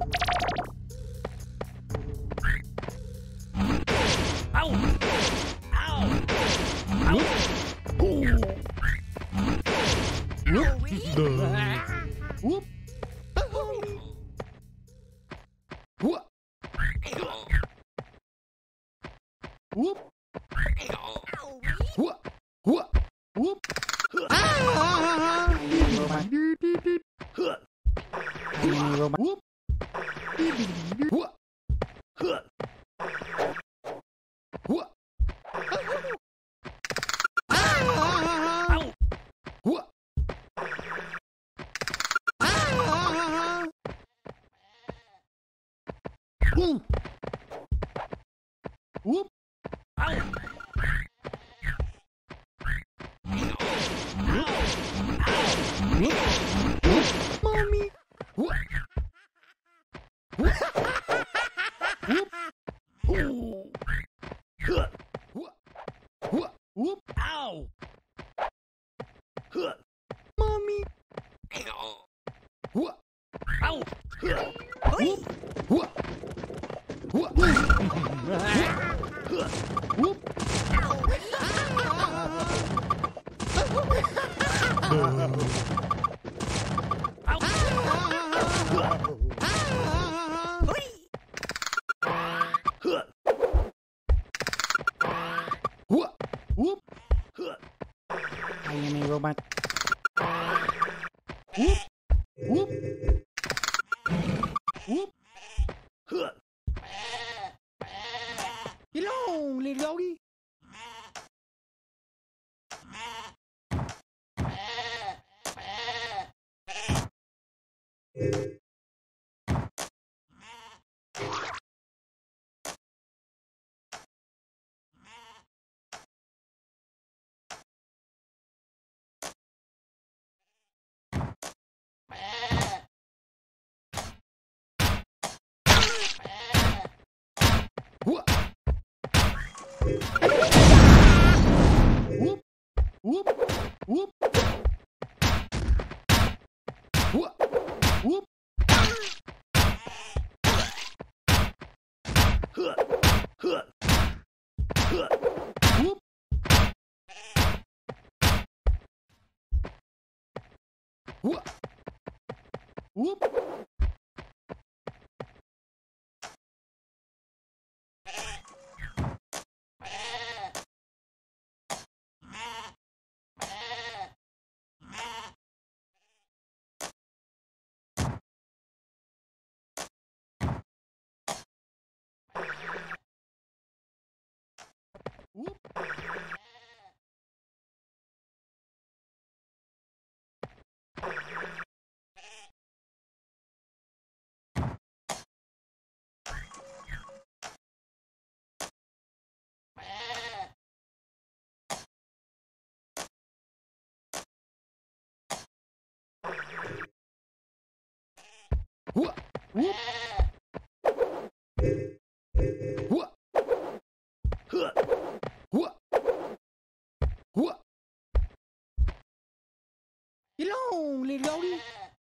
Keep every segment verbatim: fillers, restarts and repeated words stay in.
Ilong, ligaw đi.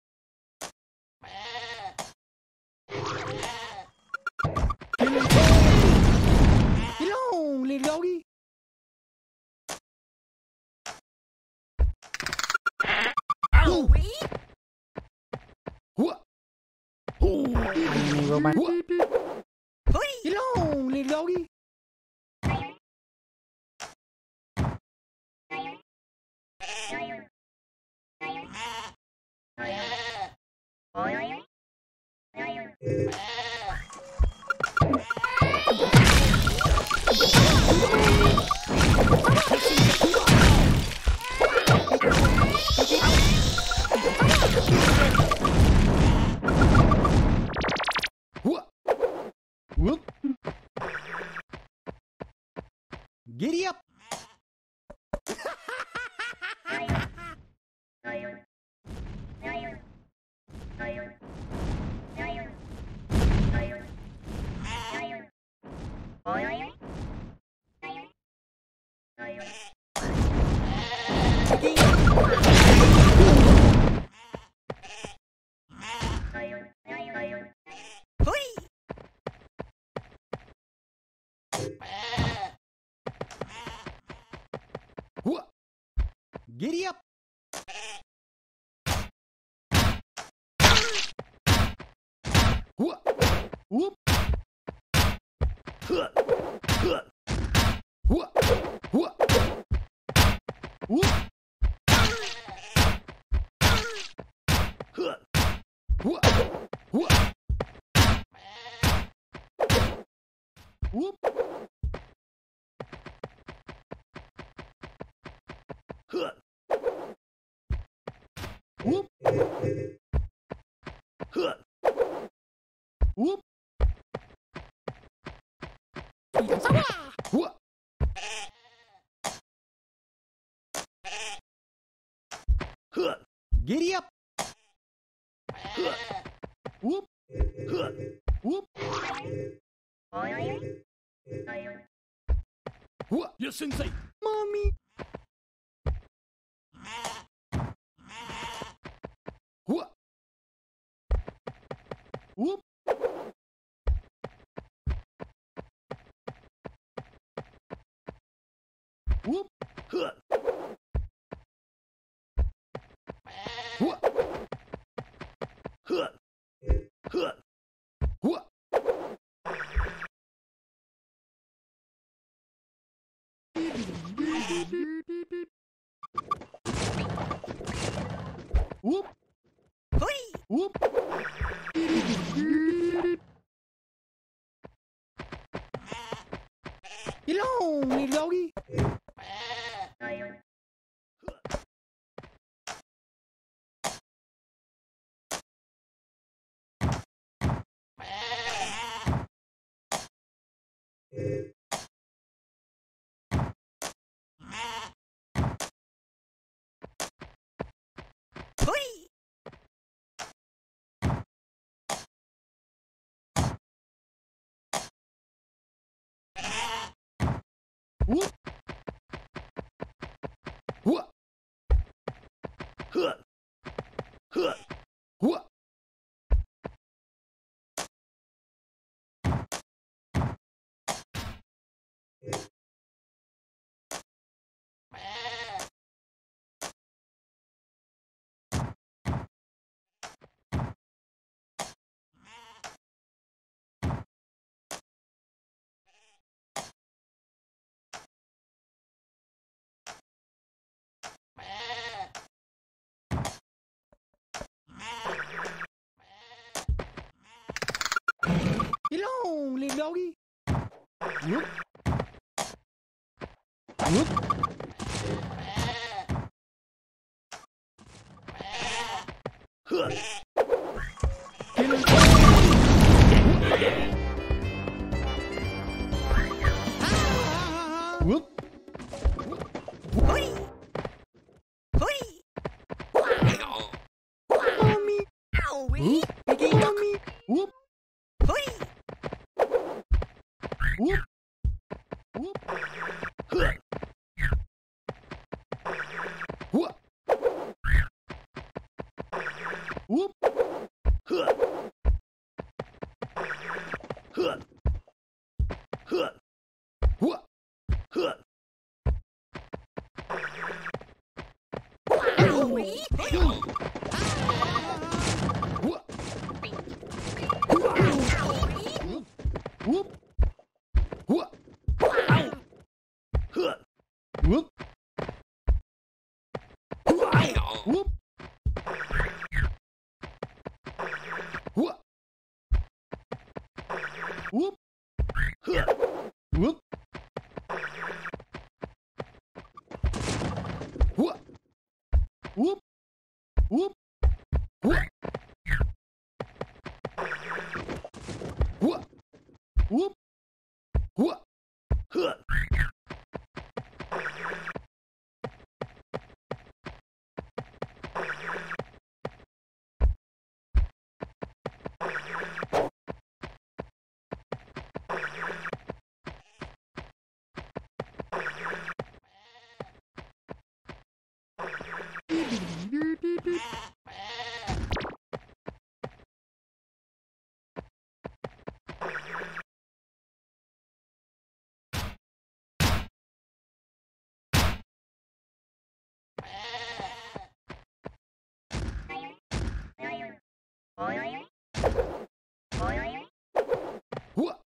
Ilong, ligaw đi. Ilong, ligaw đi. Whoop. Giddy up. Giddy up. Whoop. Whoop. Huh. Huh. Whoop. Whoop. Whoop. Huh. Whoop. Whoop. Whoop. Huh. Whoop. Huh. Whoop. Whoop. Huh. Giddy up. Huh. Whoop. Huh. Whoop. Whoop. Yes, Sensei. Mommy. Whoop. Whoop. Whoop. Huh. Whoop. Huh. Huh. Whoop. Whoop. Whoop. Hello, little doggy. Whoop. Whoop. Huh. Huh. Whoop. Hello, little doggy. Whoop. Whoop. Huh. Whoop. Mommy. Whoop. Mommy. Whoop. Whoop. Whoop. Huh. Whoop. Whoop. Huh. Huh. Huh. Whoop. Huh. Whoop. Whoop. Huh. Whoop. Whoop. Whoop. Whoop. Huh. Whoop. Whoop. Whoop. Whoop. Whoop. Whoop. Whoop. Whoop. Huh. Whoop.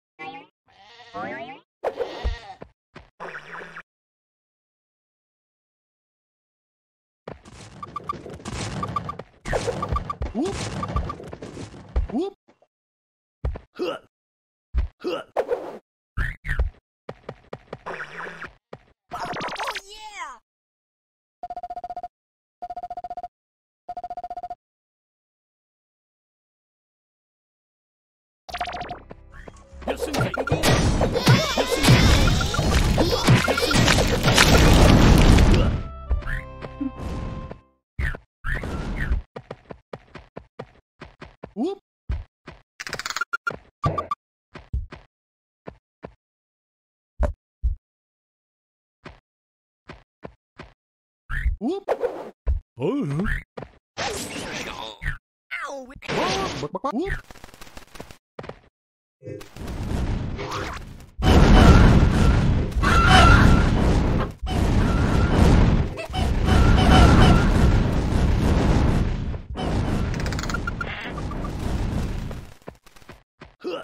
Whoop. Whoop. Huh. Huh. Oh, yeah! Yes, indeed. Yes, indeed. Whoop. Whoop. Oh. Ow! Whoop. Huh.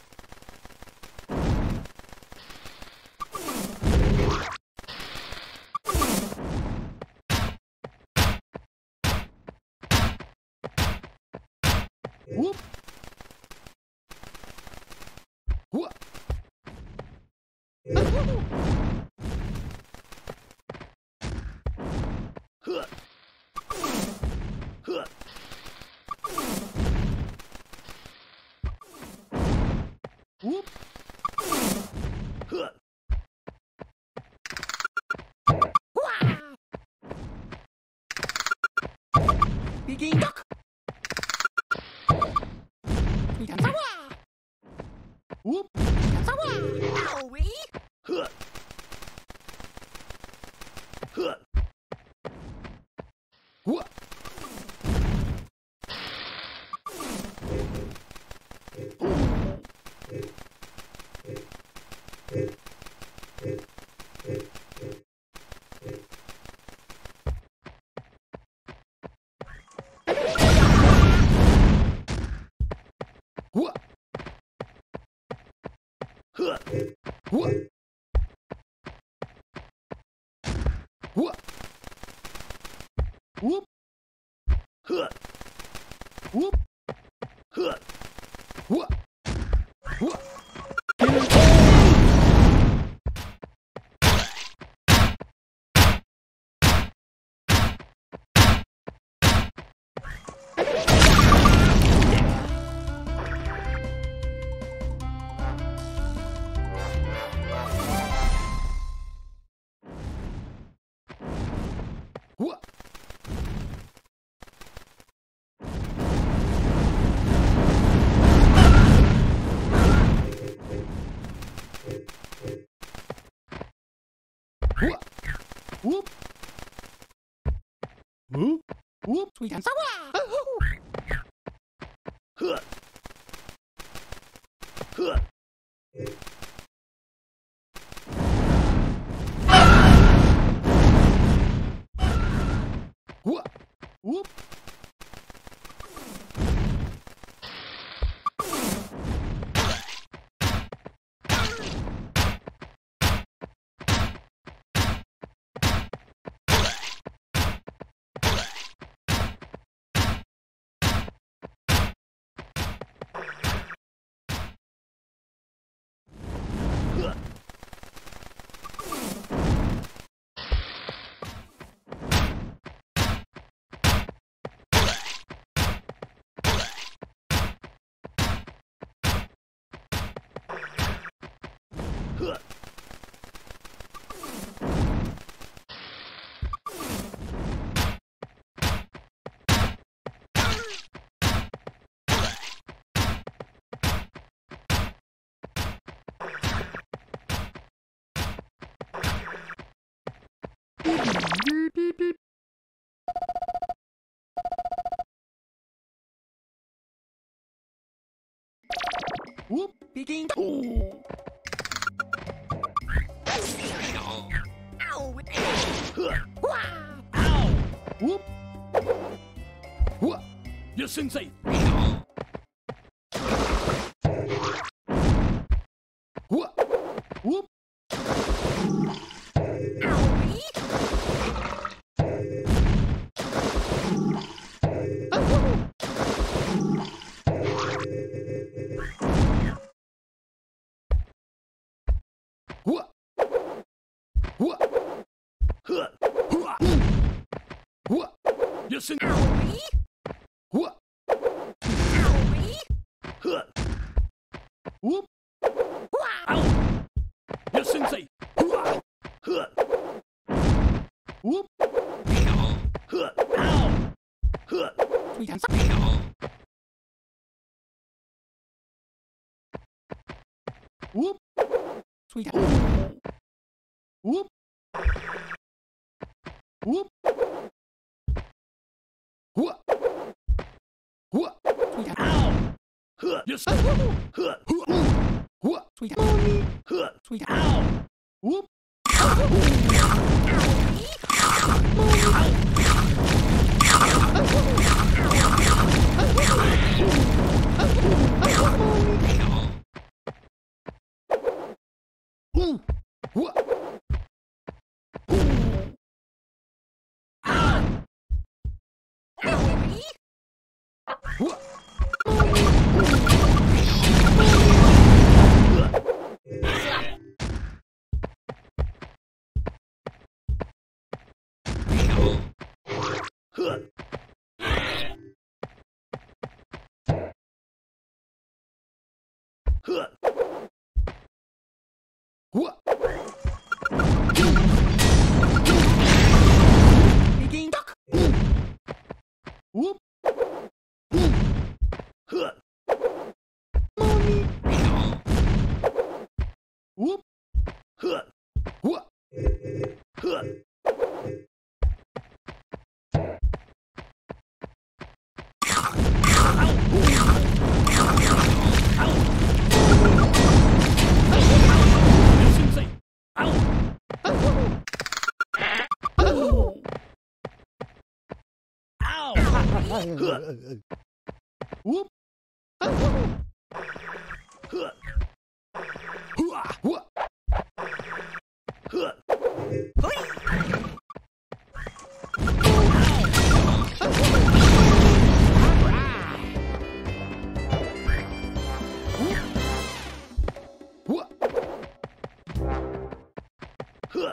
Whoop. Whoop. Huh. Huh. Whoop. Huh. Begin duck! Midan sawa! Whoop. Midan sawa! Owie! Huh. Huh. Whoop. Whoop. Huh. Whoop. Whoop. Whoop. Huh. Whoop. Huh. Whoop. Whoop. Whoop. Whoop. Whoop. Whoop. Whoop. Sweet and sour! Huh. Huh. Whoop. Whoop. Huh. Whoop. Begin. Ooh. Ow! Huh. Wow! Ow. Whoop. Whoop. Yes, sensei. Ow! Listen. Owie. What? Owie. Huh. Whoop. Wow. Ow. Yes, sensei. Huh. Huh. Whoop. Huh. Ow. Huh. Sweet and sour. Whoop. Sweet and Whoop. Whoop. What? What? sweet and Ow. Huh. Yes. Huh. What? sweet and Huh. sweet and Ow. Whoop. Ooh. What? Owie. What? Huh. Huh. What? Peking duck. Whoop. Huh. Whoop. Huh. What? Huh. Yes, sensei. Ow. Ow. Huh. Whoop. Huh. Hoo-ah. What? Huh. What? Huh.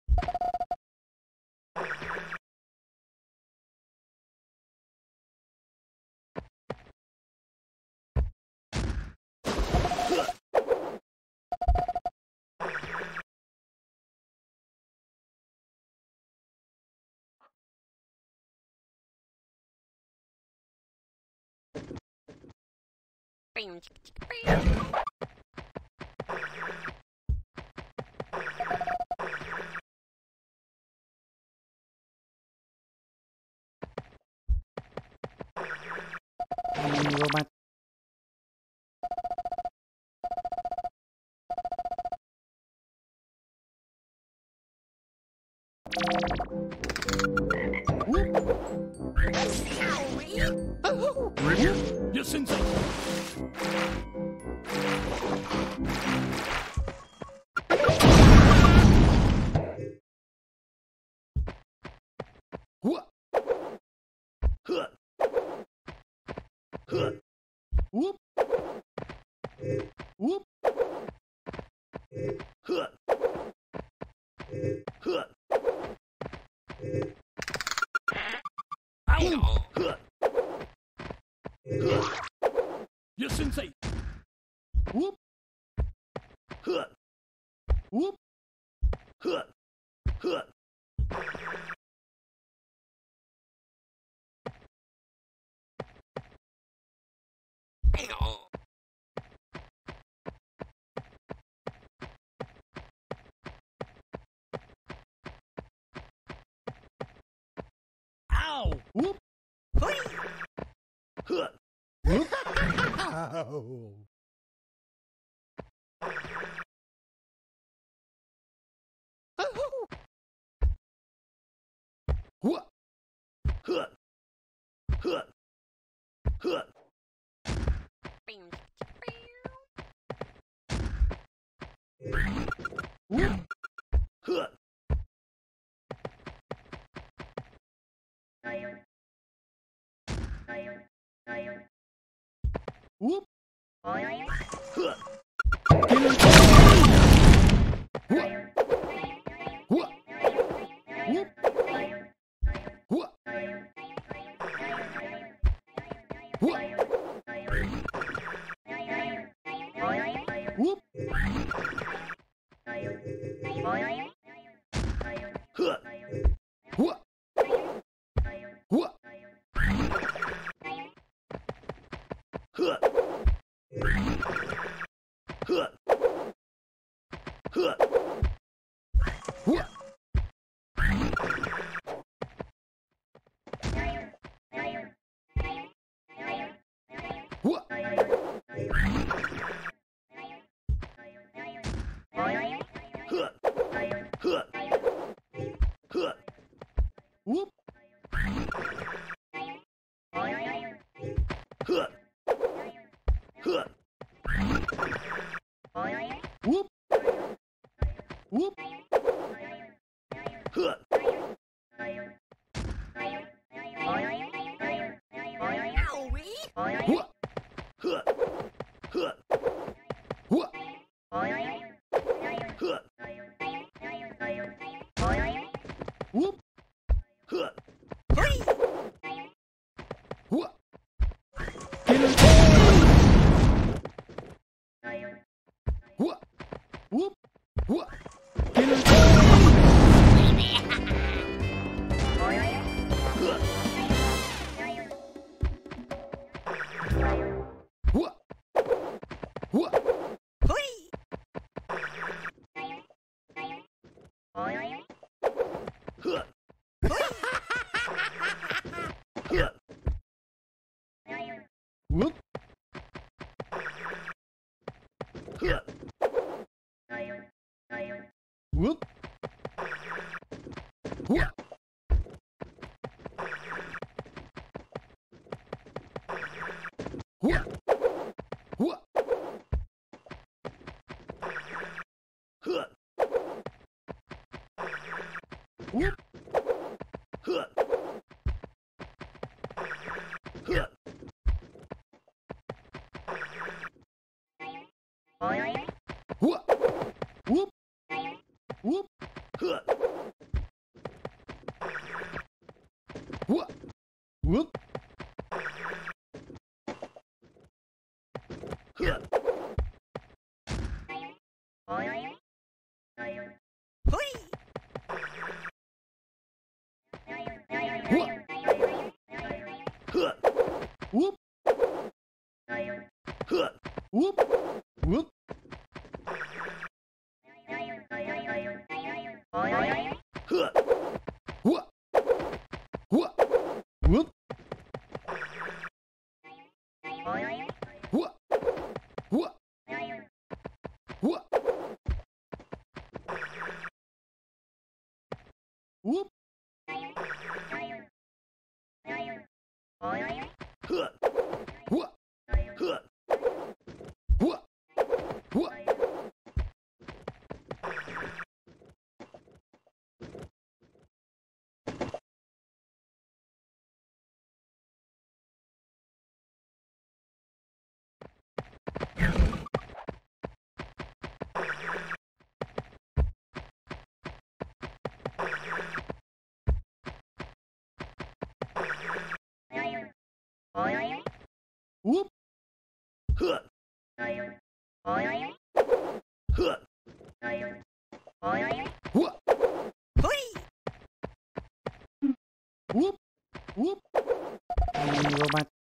Robot. Yes, sensei. What? Huh. Huh. Whoop. Whoop. Huh. Huh. Ow. Huh. Huh. Yes, sensei. Whoop. Huh. Whoop. Huh. Huh. Ow. Whoop. Huh. Whoop. Ow. What? Huh. Huh. Huh. Whoop. Huh. Whoop. Huh. What? What? What? Whoop. Huh. Whoop. Whoop. Huh. Huh. Huh. Whoop. Whoop. Huh. Huh. Huh. Whoop. Huh. Huh. Whoop. Whoop. Huh. Whoop. Huh. Huh. Whoop. Huh. Whoop. Huh. Whoop. Whoop. Whoop. Whoop. Huh. Whoop. Whoop. Huh. Huh. Whoop. Huh. Whoop. Whoop. Whoop. Whoop. Huh. Whoop. Huh. Huh. Whoop. Whoop. Whoop. Huh. Whoop. Whoop. Huh. Whoop. Huh. Whoop. Huh. Whoop. Whoop. Huh. Whoop. Whoop. Whoop. Whoop. Whoop. Whoop. Whoop. Huh. Whoop. Huh. Whoop. Whoop. Whoop. Huh. Huh. Whoop. Whoop. Whoop. Robot.